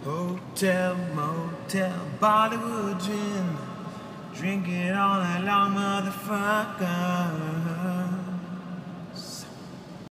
Hotel, motel, Bollywood gin. Drink it all night long, motherfucker.